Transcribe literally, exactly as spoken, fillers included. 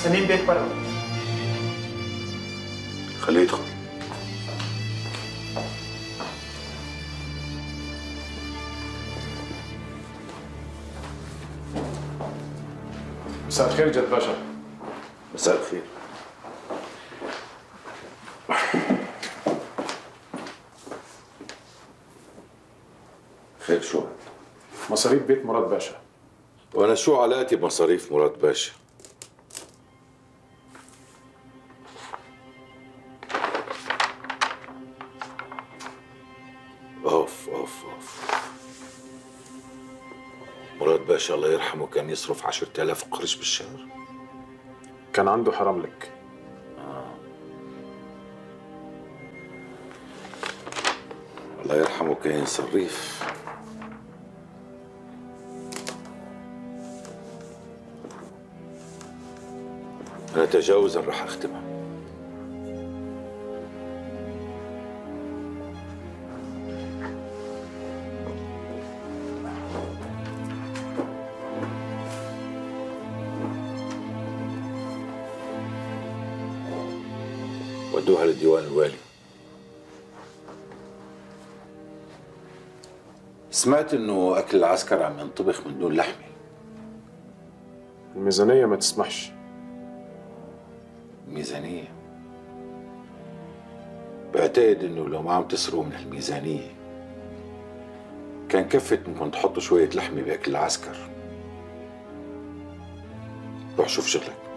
سليم بيك برا. خليه يدخل. مساء الخير جد باشا. مساء الخير. خير شو؟ مصاريف بيت مراد باشا. وانا شو علاقتي بمصاريف مراد باشا؟ اوف اوف اوف. مراد باشا الله يرحمه كان يصرف عشرة آلاف قرش بالشهر. كان عنده حرام لك. آه. الله يرحمه كان صريف. أنا تجاوزا رح أختمها. ودوها لديوان الوالي. سمعت إنه أكل العسكر عم ينطبخ من دون لحمة. الميزانية ما تسمحش. ميزانية؟ بعتقد إنه لو ما عم تسرقوا من الميزانية كان كفت إنكم تحطوا شوية لحمة بأكل العسكر. روح شوف شغلك.